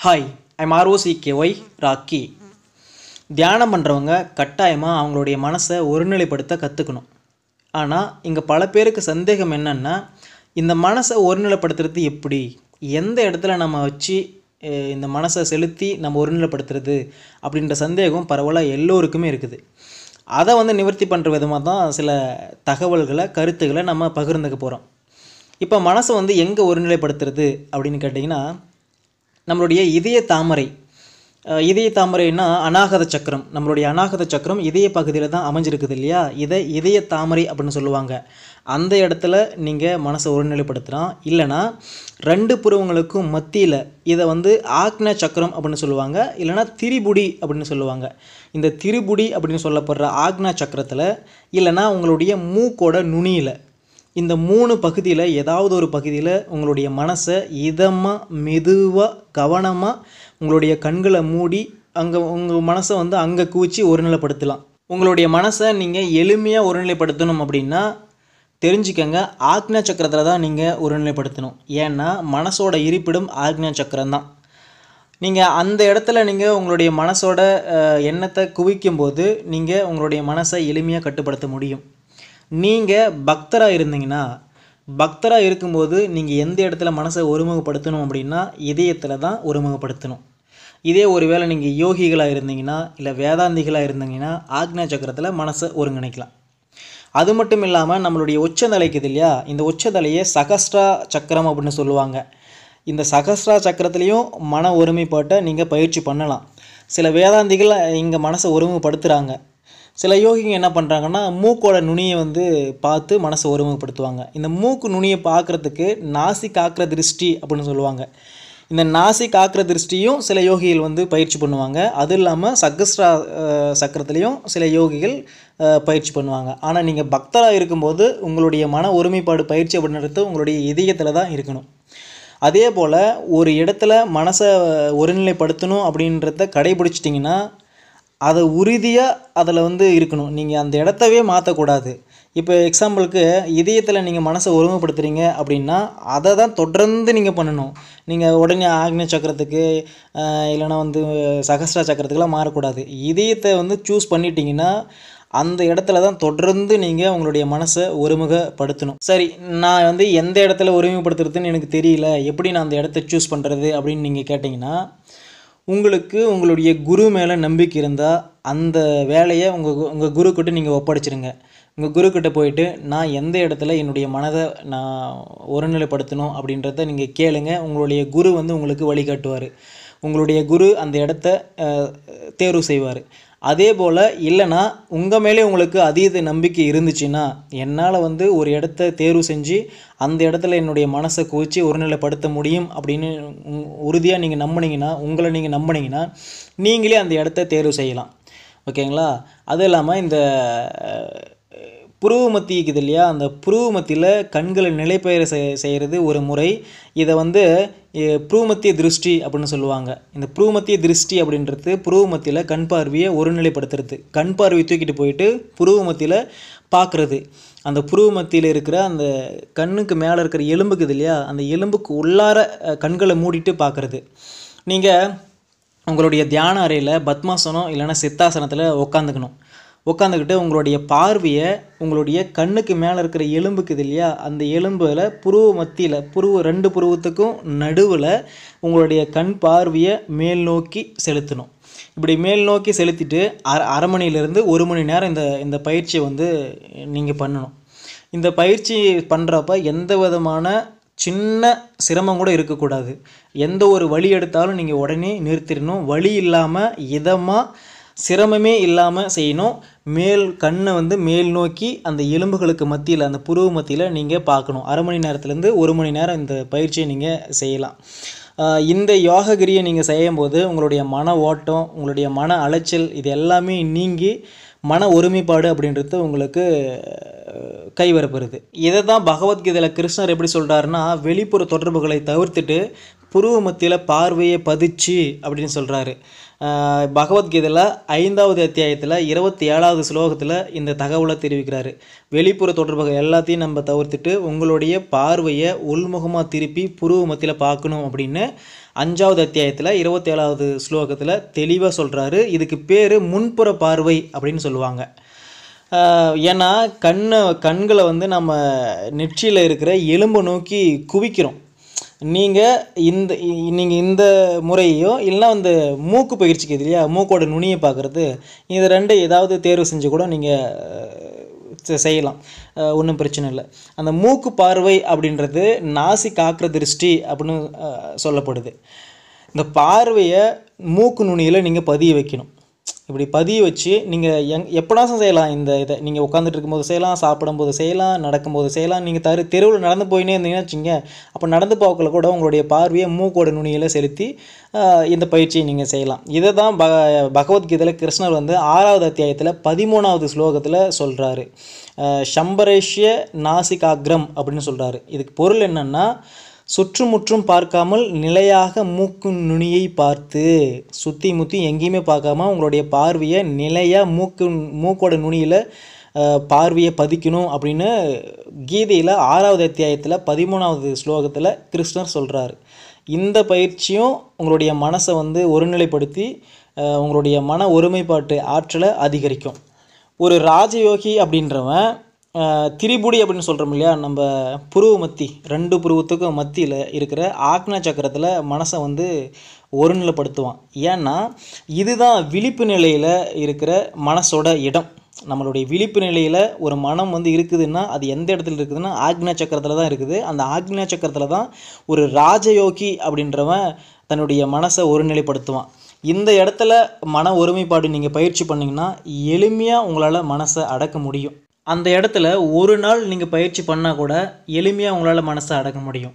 Hi, I'm ROCKY rakhi. தியானம் பண்ணுறவங்க கட்டாயமாக அவங்களுடைய மனசை ஒருநிலைப்படுத்த கற்றுக்கணும். ஆனால் இங்கே பல பேருக்கு சந்தேகம் என்னென்னா, இந்த மனசை ஒருநிலைப்படுத்துறது எப்படி, எந்த இடத்துல நம்ம வச்சு இந்த மனசை செலுத்தி நம்ம ஒருநிலைப்படுத்துறது அப்படின்ற சந்தேகம் பரவலாக எல்லோருக்குமே இருக்குது. அதை நிவர்த்தி பண்ணுற விதமாக தான் சில தகவல்களை கருத்துக்களை நம்ம பகிர்ந்துக்க போகிறோம். இப்போ மனசை எங்கே ஒருநிலைப்படுத்துறது அப்படின்னு கேட்டிங்கன்னா, நம்மளுடைய இதய தாமரைன்னா அநாகத சக்கரம். நம்மளுடைய அநாகத சக்கரம் இதய பகுதியில் தான் அமைஞ்சிருக்குது இல்லையா, இதை இதய தாமரை அப்படின்னு சொல்லுவாங்க. அந்த இடத்துல நீங்கள் மனசை ஒருநிலைப்படுத்தலாம். இல்லைனா ரெண்டு புருவங்களுக்கும் மத்தியில் இதை ஆக்ஞா சக்கரம் அப்படின்னு சொல்லுவாங்க, இல்லைனா திரிபுடி அப்படின்னு சொல்லுவாங்க. இந்த திரிபுடி அப்படின்னு சொல்லப்படுற ஆக்ஞா சக்கரத்தில் இல்லைனா உங்களுடைய மூக்கோட நுனியில், இந்த 3 பகுதியில் ஏதாவது ஒரு பகுதியில் உங்களுடைய மனசை இதமாக மெதுவாக கவனமாக உங்களுடைய கண்களை மூடி அங்கே உங்கள் மனசை அங்கே குவிச்சு ஒருநிலைப்படுத்தலாம். உங்களுடைய மனசை நீங்கள் எளிமையாக ஒருநிலைப்படுத்தணும் அப்படின்னா தெரிஞ்சுக்கங்க, ஆக்ஞா சக்கரத்தில் தான் நீங்கள் ஒருநிலைப்படுத்தணும். ஏன்னா மனசோட இருப்பிடம் ஆக்ஞா சக்கரம் தான். நீங்கள் அந்த இடத்துல நீங்கள் உங்களுடைய மனசோட எண்ணத்தை குவிக்கும்போது நீங்கள் உங்களுடைய மனசை எளிமையாக கட்டுப்படுத்த முடியும். நீங்கள் பக்தராக இருக்கும்போது நீங்கள் எந்த இடத்துல மனசை ஒருமுகப்படுத்தணும் அப்படின்னா இதயத்தில் தான் ஒருமுகப்படுத்தணும். இதே ஒருவேளை நீங்கள் யோகிகளாக இருந்தீங்கன்னா இல்லை வேதாந்திகளாக இருந்தீங்கன்னா ஆக்ஞா சக்கரத்தில் மனசை ஒருங்கிணைக்கலாம். அது மட்டும் இல்லாமல் நம்மளுடைய உச்சந்தலைக்குது இல்லையா, இந்த உச்சந்தலையை சகஸ்ரா சக்கரம் அப்படின்னு சொல்லுவாங்க. இந்த சகஸ்ரா சக்கரத்துலேயும் மன ஒருமைப்பாட்டை நீங்கள் பயிற்சி பண்ணலாம். சில வேதாந்திகள் இங்கே மனசை ஒருமுகப்படுத்துகிறாங்க. சில யோகிங்க என்ன பண்ணுறாங்கன்னா, மூக்கோட நுனியை பார்த்து மனசை ஒருமுகப்படுத்துவாங்க. இந்த மூக்கு நுனியை பார்க்குறதுக்கு நாசி காக்கிற திருஷ்டி அப்படின்னு சொல்லுவாங்க. இந்த நாசி காக்கிற திருஷ்டியும் சில யோகிகள் பயிற்சி பண்ணுவாங்க. அது இல்லாமல் சகஸ்ரா சக்கரத்துலேயும் சில யோகிகள் பயிற்சி பண்ணுவாங்க. ஆனால் நீங்கள் பக்தராக இருக்கும்போது உங்களுடைய மன ஒருமைப்பாடு பயிற்சி அப்படின்றது உங்களுடைய இதயத்தில் தான் இருக்கணும். அதே போல் ஒரு இடத்துல மனசை ஒருநிலைப்படுத்தணும் அப்படின்றத கடைபிடிச்சிட்டிங்கன்னா அதை உறுதியாக அதில் இருக்கணும். நீங்கள் அந்த இடத்தவே மாற்றக்கூடாது. இப்போ எக்ஸாம்பிளுக்கு இதயத்தில் நீங்கள் மனசை ஒருமைப்படுத்துகிறீங்க அப்படின்னா அதை தான் தொடர்ந்து நீங்கள் பண்ணணும். நீங்கள் உடனே ஆக்ஞா சக்கரத்துக்கு இல்லைனா சகஸ்ரா சக்கரத்துக்கெலாம் மாறக்கூடாது. இதயத்தை சூஸ் பண்ணிட்டீங்கன்னா அந்த இடத்துல தான் தொடர்ந்து நீங்கள் உங்களுடைய மனசை ஒருமுகப்படுத்தணும். சரி, நான் எந்த இடத்துல ஒருமுகப்படுத்துறதுன்னு எனக்கு தெரியல, எப்படி நான் அந்த இடத்த சூஸ் பண்ணுறது அப்படின்னு நீங்கள் கேட்டிங்கன்னா, உங்களுக்கு உங்களுடைய குரு மேலே நம்பிக்கை இருந்தால் அந்த வேலையை உங்கள் குருக்கிட்ட நீங்கள் ஒப்படைச்சிருங்க. உங்கள் குருக்கிட்ட போயிட்டு நான் எந்த இடத்துல என்னுடைய மனதை நான் ஒருநிலைப்படுத்தணும் அப்படின்றத நீங்கள் கேளுங்க. உங்களுடைய குரு உங்களுக்கு வழிகாட்டுவார். உங்களுடைய குரு அந்த இடத்த தேர்வு செய்வார். அதே போல் இல்லைனா உங்கள் மேலே உங்களுக்கு அதீத நம்பிக்கை இருந்துச்சுன்னா, என்னால் ஒரு இடத்த தேர்வு செஞ்சு அந்த இடத்துல என்னுடைய மனசை குவிச்சு ஒருநிலைப்படுத்த முடியும் அப்படின்னு உறுதியாக நீங்கள் நம்பினீங்கன்னா, உங்களை நீங்கள் நம்பினீங்கன்னா நீங்களே அந்த இடத்த தேர்வு செய்யலாம். ஓகேங்களா? அது இல்லாமல் இந்த புருவ மத்தி இருக்குது இல்லையா, அந்த புருவ மத்தியில் கண்களை நிலைப்பெயர செய்கிறது ஒரு முறை. இதை புருவமத்திய திருஷ்டி அப்படின்னு சொல்லுவாங்க. இந்த புருவமத்திய திருஷ்டி அப்படின்றது புருவ மத்தியில் கண் பார்வையை ஒருநிலைப்படுத்துறது. கண் பார்வையை தூக்கிட்டு போயிட்டு புருவ மத்தியில் பார்க்குறது. அந்த புருவ மத்தியில் இருக்கிற அந்த கண்ணுக்கு மேலே இருக்கிற எலும்புக்குது இல்லையா, அந்த எலும்புக்கு உள்ளார கண்களை மூடிட்டு பார்க்குறது. நீங்கள் உங்களுடைய தியான அறையில் பத்மாசனம் இல்லைனா சித்தாசனத்தில் உட்காந்துக்கிட்டு உங்களுடைய பார்வையை உங்களுடைய கண்ணுக்கு மேலே இருக்கிற எலும்புக்குது இல்லையா, அந்த எலும்பில் புருவ மத்தியில் ரெண்டு புருவத்துக்கும் நடுவில் உங்களுடைய கண் பார்வையை மேல் நோக்கி செலுத்தணும். இப்படி மேல் நோக்கி செலுத்திட்டு அரை மணிலேருந்து 1 மணி நேரம் இந்த பயிற்சியை நீங்கள் பண்ணணும். இந்த பயிற்சி பண்ணுறப்ப எந்த விதமான சின்ன சிரமம் கூட இருக்கக்கூடாது. எந்த ஒரு வழி எடுத்தாலும் நீங்கள் உடனே நிறுத்திடணும். வலி இல்லாமல் இதமாக சிரமமே இல்லாமல் செய்யணும். கண்ணை மேல் நோக்கி அந்த எலும்புகளுக்கு மத்தியில் அந்த புருவ மத்தியில் நீங்கள் பார்க்கணும். அரை மணி நேரத்துலேருந்து 1 மணி நேரம் இந்த பயிற்சியை நீங்கள் செய்யலாம். இந்த யோககிரியை நீங்கள் செய்யும்போது உங்களுடைய மன ஓட்டம், உங்களுடைய மன அலைச்சல் இது எல்லாமே நீங்கி மன ஒருமைப்பாடு அப்படின்றது உங்களுக்கு கைவரப்பெறுது. இதை தான் பகவத்கீதையில் கிருஷ்ணர் எப்படி சொல்கிறாருன்னா, வெளிப்புற தொடர்புகளை தவிர்த்துட்டு புருவ மத்தியில் பார்வையை பதிச்சு அப்படின்னு சொல்கிறாரு. பகவத்கீதையில் 5வது அத்தியாயத்தில் 27வது ஸ்லோகத்தில் இந்த தகவலை தெரிவிக்கிறாரு. வெளிப்புற தொடர்புகள் எல்லாத்தையும் நம்ம தவிர்த்துட்டு உங்களுடைய பார்வையை உள்முகமாக திருப்பி புருவ மத்தியில் பார்க்கணும் அப்படின்னு 5வது அத்தியாயத்தில் 27வது ஸ்லோகத்தில் தெளிவாக சொல்கிறாரு. இதுக்கு பேர் முன்புற பார்வை அப்படின்னு சொல்லுவாங்க. ஏன்னா கண்களை வந்து நம்ம நெற்றியில் இருக்கிற எலும்பை நோக்கி குவிக்கிறோம். நீங்கள் இந்த முறையோ இல்லைனா இந்த மூக்கு பயிற்சிக்கு இல்லையா, மூக்கோட நுனியை பார்க்குறது, இது ரெண்டு ஏதாவது தேர்வு செஞ்சு கூட நீங்கள் செய்யலாம், ஒன்றும் பிரச்சனை இல்லை. அந்த மூக்கு பார்வை அப்படின்றது நாசி காக்கிற திருஷ்டி அப்படின்னு சொல்லப்படுது. இந்த பார்வையை மூக்கு நுனியில் நீங்கள் பதிய வைக்கணும். இப்படி பதிய வச்சு நீங்கள் எப்போனாச்சும் செய்யலாம். இந்த இதை நீங்கள் உட்காந்துட்டு இருக்கும்போது செய்யலாம், சாப்பிடும்போது செய்யலாம், நடக்கும்போது செய்யலாம். நீங்கள் தெருவில் நடந்து போயினே இருந்தீங்கன்னா வச்சுங்க, அப்போ நடந்து போக்கில் கூட உங்களுடைய பார்வையை மூக்கோட நுனியில் செலுத்தி இந்த பயிற்சியை நீங்கள் செய்யலாம். இதை தான் பகவத்கீதையில் கிருஷ்ணர் வந்து 6வது அத்தியாயத்தில் 13வது ஸ்லோகத்தில் சொல்கிறாரு. சம்பரேஷ்ய நாசிகாக்ரம் அப்படின்னு சொல்கிறாரு. இதுக்கு பொருள் என்னென்னா, சுற்றுமுற்றும் பார்க்காமல் நிலையாக மூக்கு நுனியை பார்த்து, சுற்றி முற்றி எங்கேயுமே பார்க்காம உங்களுடைய பார்வையை நிலையாக மூக்கோட நுனியில் பார்வையை பதிக்கணும் அப்படின்னு கீதையில் 6வது அத்தியாயத்தில் 13வது ஸ்லோகத்தில் கிருஷ்ணர் சொல்கிறாரு. இந்த பயிற்சியும் உங்களுடைய மனசை வந்து ஒருநிலைப்படுத்தி உங்களுடைய மன ஒருமைப்பாட்டு ஆற்றலை அதிகரிக்கும். ஒரு ராஜயோகி அப்படின்றவன் திரிபுடி அப்படின்னு சொல்கிறோம் இல்லையா, நம்ம புருவ மத்தி 2 புருவத்துக்கும் மத்தியில் இருக்கிற ஆக்னா சக்கரத்தில் மனசை வந்து ஒருநிலைப்படுத்துவான். ஏன்னா இதுதான் விழிப்பு நிலையில் இருக்கிற மனசோட இடம். நம்மளுடைய விழிப்பு நிலையில் ஒரு மனம் வந்து இருக்குதுன்னா அது எந்த இடத்துல இருக்குதுன்னா ஆக்னா சக்கரத்தில் தான் இருக்குது. அந்த ஆக்னா சக்கரத்தில் தான் ஒரு ராஜயோகி அப்படின்றவன் தன்னுடைய மனசை ஒருநிலைப்படுத்துவான். இந்த இடத்துல மன ஒருமைப்பாடு நீங்கள் பயிற்சி பண்ணிங்கன்னா எளிமையாக உங்களால் மனசை அடக்க முடியும். அந்த இடத்துல ஒரு நாள் நீங்கள் பயிற்சி பண்ணால் கூட எளிமையாக உங்களால் மனசை அடக்க முடியும்.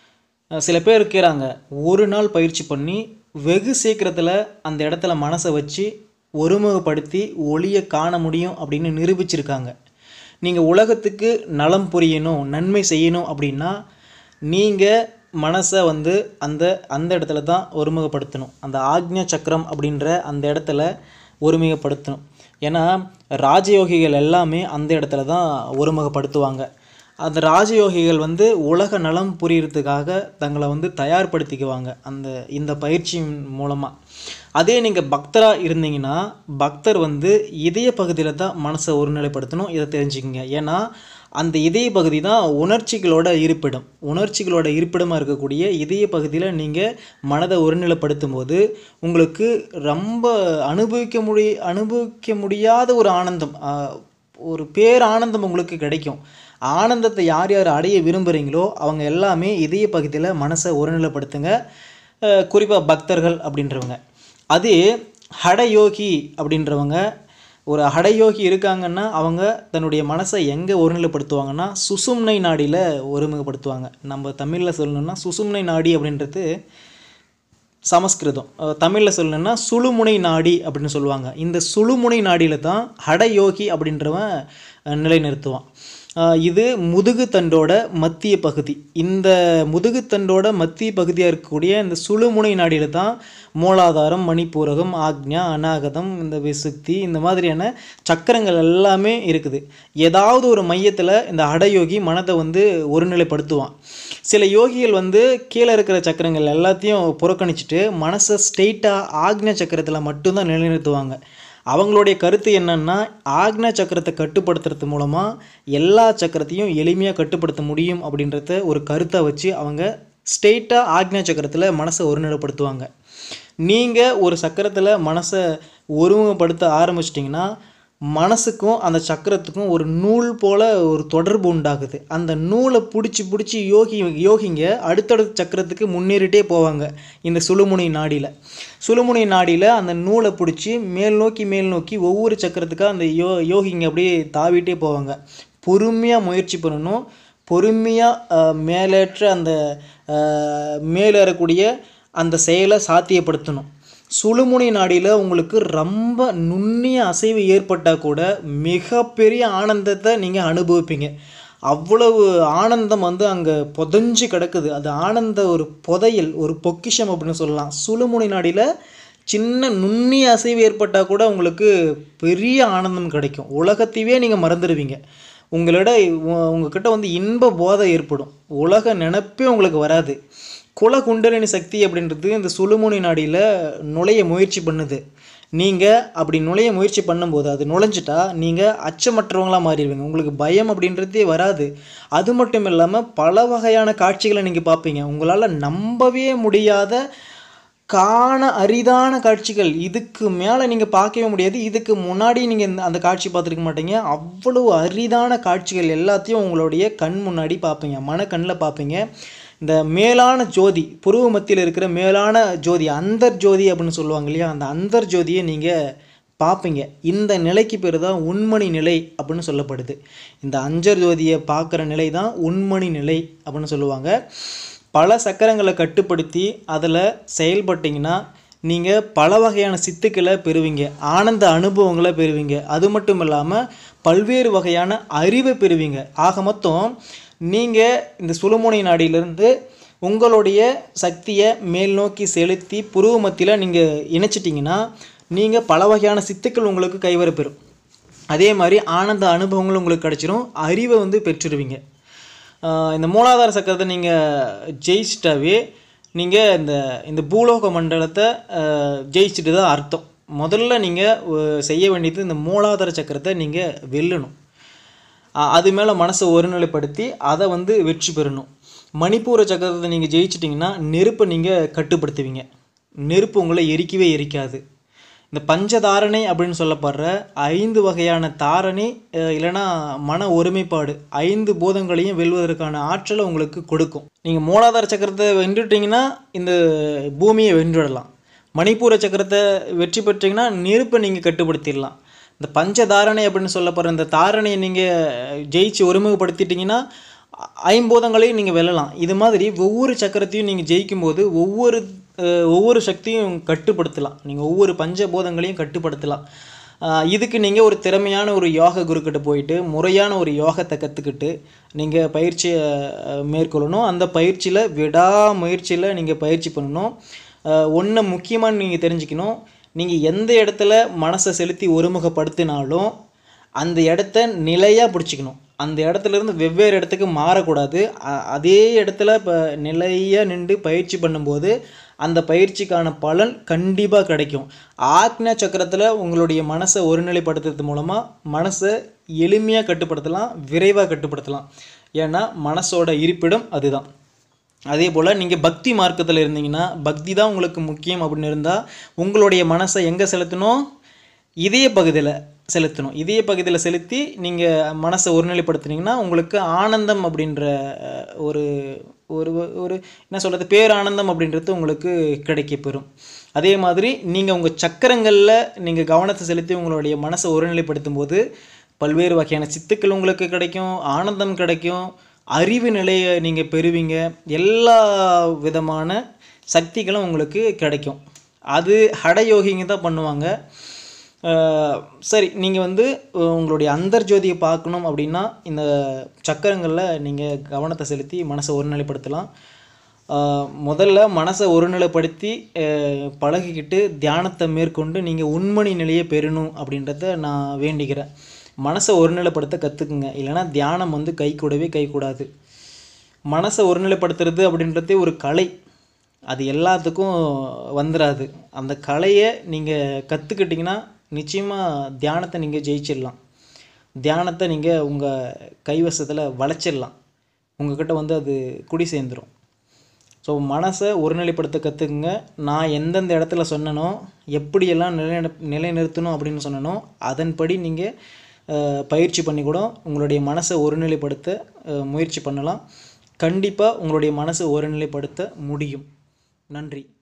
சில பேர் இருக்கிறாங்க, ஒரு நாள் பயிற்சி பண்ணி வெகு சீக்கிரத்தில் அந்த இடத்துல மனசை வச்சு ஒருமுகப்படுத்தி ஒளியை காண முடியும் அப்படின்னு நிரூபிச்சிருக்காங்க. நீங்கள் உலகத்துக்கு நலம் புரியணும், நன்மை செய்யணும் அப்படின்னா நீங்கள் மனசை வந்து அந்த இடத்துல தான் ஒருமுகப்படுத்தணும். அந்த ஆக்ஞா சக்கரம் அப்படின்ற அந்த இடத்துல ஒருமுகப்படுத்தணும். ஏன்னா ராஜயோகிகள் எல்லாமே அந்த இடத்துல தான் ஒருமுகப்படுத்துவாங்க. அந்த ராஜயோகிகள் வந்து உலக நலம் புரியறதுக்காக தங்களை வந்து தயார்படுத்திக்குவாங்க இந்த பயிற்சியின் மூலமாக. அதே நீங்கள் பக்தராக இருந்தீங்கன்னா பக்தர் வந்து இதய பகுதியில் தான் மனசை ஒருநிலைப்படுத்தணும். இதை தெரிஞ்சுக்கங்க. ஏன்னா அந்த இதய பகுதி தான் உணர்ச்சிகளோட இருப்பிடமாக இருக்கக்கூடிய இதய பகுதியில் நீங்கள் மனதை ஒருநிலைப்படுத்தும் போது உங்களுக்கு ரொம்ப அனுபவிக்க முடியாத ஒரு ஆனந்தம், ஒரு பேரானந்தம் உங்களுக்கு கிடைக்கும். ஆனந்தத்தை யார் யார் அடைய விரும்புகிறீங்களோ அவங்க எல்லாமே இதய பகுதியில் மனசை ஒருநிலைப்படுத்துங்க. குறிப்பாக பக்தர்கள் அப்படின்றவங்க. அதே ஹடயோகி அப்படின்றவங்க, ஒரு ஹடயோகி இருக்காங்கன்னா அவங்க தன்னுடைய மனசை எங்கே ஒருநிலைப்படுத்துவாங்கன்னா சுசும்னை நாடியில் ஒருமுகப்படுத்துவாங்க. நம்ம தமிழில் சொல்லணும்னா சுசும்னை நாடி அப்படின்றது சமஸ்கிருதம், தமிழில் சொல்லணும்னா சுழுமுனை நாடி அப்படின்னு சொல்லுவாங்க. இந்த சுழுமுனை நாடியில் தான் ஹடயோகி அப்படின்றவன் நிலைநிறுத்துவான். இது முதுகுத்தண்டோட மத்திய பகுதி. இந்த முதுகுத்தண்டோட மத்திய பகுதியாக இருக்கக்கூடிய இந்த சுழுமுனை நாடியில் தான் மூலாதாரம், மணிப்பூரகம், ஆக்ஞா, அநாகதம், இந்த விசுக்தி, இந்த மாதிரியான சக்கரங்கள் எல்லாமே இருக்குது. ஏதாவது ஒரு மையத்தில் இந்த ஹடயோகி மனதை வந்து ஒருநிலைப்படுத்துவான். சில யோகிகள் வந்து கீழே இருக்கிற சக்கரங்கள் எல்லாத்தையும் புறக்கணிச்சிட்டு மனசை ஸ்ட்ரெயிட்டாக ஆக்ஞா சக்கரத்தில் மட்டும்தான் நிலைநிறுத்துவாங்க. அவங்களுடைய கருத்து என்னன்னா, ஆக்ஞா சக்கரத்தை கட்டுப்படுத்துறது மூலமாக எல்லா சக்கரத்தையும் எளிமையாக கட்டுப்படுத்த முடியும் அப்படின்றத ஒரு கருத்தை வச்சு அவங்க ஸ்ட்ரெயிட்டாக ஆக்ஞா சக்கரத்தில் மனசை ஒருநிலைப்படுத்துவாங்க. நீங்கள் ஒரு சக்கரத்தில் மனசை ஒருமுகப்படுத்த ஆரம்பிச்சிட்டிங்கன்னா மனசுக்கும் அந்த சக்கரத்துக்கும் ஒரு நூல் போல் ஒரு தொடர்பு உண்டாகுது. அந்த நூலை பிடிச்சி யோகிங்க அடுத்தடுத்த சக்கரத்துக்கு முன்னேறிட்டே போவாங்க. இந்த சுழுமுனை நாடியில் அந்த நூலை பிடிச்சி மேல் நோக்கி ஒவ்வொரு சக்கரத்துக்காக அந்த யோகிங்க அப்படியே தாவிட்டே போவாங்க. பொறுமையாக முயற்சி பண்ணணும். பொறுமையாக மேலேற்ற அந்த மேலேறக்கூடிய அந்த செயலை சாத்தியப்படுத்தணும். சுழுமுனை நாடியில் உங்களுக்கு ரொம்ப நுண்ணிய அசைவு ஏற்பட்டால் கூட மிகப்பெரிய ஆனந்தத்தை நீங்கள் அனுபவிப்பீங்க. அவ்வளவு ஆனந்தம் வந்து அங்கே புதைஞ்சு கிடக்குது. அது ஆனந்த ஒரு புதையல், ஒரு பொக்கிஷம் அப்படின்னு சொல்லலாம். சுழுமுனை நாடியில் சின்ன நுண்ணிய அசைவு ஏற்பட்டால் கூட உங்களுக்கு பெரிய ஆனந்தம் கிடைக்கும். உலகத்தையே நீங்கள் மறந்துடுவீங்க. உங்கள்கிட்ட வந்து இன்ப போதை ஏற்படும். உலக நினைப்பே உங்களுக்கு வராது. குல குண்டலினி சக்தி அப்படின்றது இந்த சுழுமுனை நாடியில் நுழைய முயற்சி பண்ணுது. நீங்கள் அப்படி நுழைய முயற்சி பண்ணும்போது அது நுழைஞ்சிட்டா நீங்கள் அச்சமற்றவங்களாக மாறிடுவீங்க. உங்களுக்கு பயம் அப்படின்றதே வராது. அது மட்டும் இல்லாமல் பல வகையான காட்சிகளை நீங்கள் பார்ப்பீங்க. உங்களால் நம்பவே முடியாத காண அரிதான காட்சிகள், இதுக்கு மேலே நீங்கள் பார்க்கவே முடியாது. இதுக்கு முன்னாடி நீங்கள் அந்த காட்சி பார்த்துருக்க மாட்டீங்க. அவ்வளோ அரிதான காட்சிகள் எல்லாத்தையும் உங்களுடைய கண் முன்னாடி பார்ப்பீங்க, மனக்கண்ணில் பார்ப்பீங்க. இந்த மேலான ஜோதி, புருவ மத்தியில் இருக்கிற மேலான ஜோதி, அந்தர் ஜோதி அப்படின்னு சொல்லுவாங்க இல்லையா, அந்த அந்தர் ஜோதியை நீங்கள் பார்ப்பீங்க. இந்த நிலைக்கு பேர் தான் உண்மணி நிலை அப்படின்னு சொல்லப்படுது. இந்த அஞ்சர் ஜோதியை பார்க்குற நிலை தான் உண்மணி நிலை அப்படின்னு சொல்லுவாங்க. பல சக்கரங்களை கட்டுப்படுத்தி அதில் செயல்பட்டிங்கன்னா நீங்கள் பல வகையான சித்துக்களை பெறுவீங்க, ஆனந்த அனுபவங்களை பெறுவீங்க. அது மட்டும் இல்லாமல் பல்வேறு வகையான அறிவை பெறுவீங்க. ஆக மொத்தம் நீங்கள் இந்த சுழுமுனை நாடியிலிருந்து உங்களுடைய சக்தியை மேல் நோக்கி செலுத்தி புருவ மத்தியில் நீங்கள் இணைச்சிட்டிங்கன்னா நீங்கள் பல வகையான சித்துக்கள் உங்களுக்கு கைவரப்பெறும். அதே மாதிரி ஆனந்த அனுபவங்கள் உங்களுக்கு கிடச்சிரும், அறிவை பெற்றுடுவீங்க. இந்த மூலாதார சக்கரத்தை நீங்கள் ஜெயிச்சிட்டாவே நீங்கள் இந்த பூலோக மண்டலத்தை ஜெயிச்சுட்டு தான் அர்த்தம். முதல்ல நீங்கள் செய்ய வேண்டியது இந்த மூலாதார சக்கரத்தை நீங்கள் வெல்லணும். அது மேலே மனசை ஒருநிலைப்படுத்தி அதை வெற்றி பெறணும். மணிப்பூர சக்கரத்தை நீங்கள் ஜெயிச்சிட்டிங்கன்னா நெருப்பை நீங்கள் கட்டுப்படுத்துவீங்க. நெருப்பு உங்களை எரிக்கவே எரிக்காது. இந்த பஞ்சதாரணை அப்படின்னு சொல்லப்படுற 5 வகையான தாரணை இல்லைன்னா மன ஒருமைப்பாடு 5 பூதங்களையும் வெல்வதற்கான ஆற்றலை உங்களுக்கு கொடுக்கும். நீங்கள் மூலாதார சக்கரத்தை வென்றுட்டிங்கன்னா இந்த பூமியை வென்றுடலாம். மணிப்பூர சக்கரத்தை வெற்றி பெற்றீங்கன்னா நெருப்பை நீங்கள் கட்டுப்படுத்திடலாம். இந்த பஞ்சதாரணை அப்படின்னு சொல்லப்படுற இந்த தாரணையை நீங்கள் ஜெயிச்சு ஒருமுகப்படுத்திட்டிங்கன்னா 5 பூதங்களையும் நீங்கள் வெல்லலாம். இது மாதிரி ஒவ்வொரு சக்கரத்தையும் நீங்கள் ஜெயிக்கும்போது ஒவ்வொரு சக்தியும் கட்டுப்படுத்தலாம். நீங்கள் ஒவ்வொரு பஞ்சபூதங்களையும் கட்டுப்படுத்தலாம். இதுக்கு நீங்கள் ஒரு திறமையான ஒரு யோக குருக்கிட்ட போயிட்டு முறையான ஒரு யோகத்தை கற்றுக்கிட்டு நீங்கள் பயிற்சியை மேற்கொள்ளணும். அந்த பயிற்சியில் விடாமுயற்சியில் நீங்கள் பயிற்சி பண்ணணும். ஒன்று முக்கியமாக நீங்கள் தெரிஞ்சுக்கணும், நீங்கள் எந்த இடத்துல மனசை செலுத்தி ஒருமுகப்படுத்தினாலும் அந்த இடத்த நிலையாக பிடிச்சிக்கணும். அந்த இடத்துலேருந்து வெவ்வேறு இடத்துக்கு மாறக்கூடாது. அதே இடத்துல இப்போ நிலையாக நின்று பயிற்சி பண்ணும்போது அந்த பயிற்சிக்கான பலன் கண்டிப்பாக கிடைக்கும். ஆக்ஞா சக்கரத்தில் உங்களுடைய மனசை ஒருநிலைப்படுத்துறது மூலமாக மனசை எளிமையாக கட்டுப்படுத்தலாம், விரைவாக கட்டுப்படுத்தலாம். ஏன்னா மனசோட இருப்பிடம் அதுதான். அதே போல் நீங்கள் பக்தி மார்க்கத்தில் இருந்தீங்கன்னா, பக்தி தான் உங்களுக்கு முக்கியம் அப்படின்னு இருந்தால் உங்களுடைய மனசை எங்கே செலுத்தணும்? இதய பகுதியில் செலுத்தணும். இதய பகுதியில் செலுத்தி நீங்கள் மனசை ஒருநிலைப்படுத்துனீங்கன்னா உங்களுக்கு ஆனந்தம் அப்படின்ற ஒரு ஒரு ஒரு என்ன சொல்கிறது, பேரானந்தம் அப்படின்றது உங்களுக்கு கிடைக்கப்பெறும். அதே மாதிரி நீங்கள் உங்கள் சக்கரங்களில் நீங்கள் கவனத்தை செலுத்தி உங்களுடைய மனசை ஒருநிலைப்படுத்தும் போது பல்வேறு வகையான சித்துக்கள் உங்களுக்கு கிடைக்கும், ஆனந்தம் கிடைக்கும், அறிவு நிலையை நீங்கள் பெறுவீங்க. எல்லா விதமான சக்திகளும் உங்களுக்கு கிடைக்கும். அது ஹடயோகிங்க தான் பண்ணுவாங்க. சரி, நீங்கள் உங்களுடைய அந்தர்ஜோதியை பார்க்கணும் அப்படின்னா இந்த சக்கரங்களில் நீங்கள் கவனத்தை செலுத்தி மனசை ஒருநிலைப்படுத்தலாம். முதல்ல மனசை ஒருநிலைப்படுத்தி பழகிக்கிட்டு தியானத்தை மேற்கொண்டு நீங்கள் உண்மணி நிலையை பெறணும் அப்படின்றத நான் வேண்டிக்கிறேன். மனசை ஒருநிலைப்படுத்த கற்றுக்குங்க, இல்லைனா தியானம் கைகூடவே கைகூடாது. மனசை ஒருநிலைப்படுத்துறது அப்படின்றதே ஒரு கலை, அது எல்லாத்துக்கும் வந்துடாது. அந்த கலையை நீங்கள் கற்றுக்கிட்டிங்கன்னா நிச்சயமாக தியானத்தை நீங்கள் ஜெயிச்சிடலாம். தியானத்தை நீங்கள் உங்கள் கைவசத்தில் வளைச்சிடலாம். உங்கள்கிட்ட அது குடி சேர்ந்துடும். ஸோ மனசை ஒருநிலைப்படுத்த கற்றுக்குங்க. நான் எந்தெந்த இடத்துல சொன்னனோ, எப்படியெல்லாம் நிலைநிறுத்தணும் அப்படின்னு சொன்னனோ அதன்படி நீங்கள் பயிற்சி பண்ணி கூட உங்களுடைய மனசை ஒருநிலைப்படுத்த முயற்சி பண்ணலாம். கண்டிப்பாக உங்களுடைய மனசை ஒருநிலைப்படுத்த முடியும். நன்றி.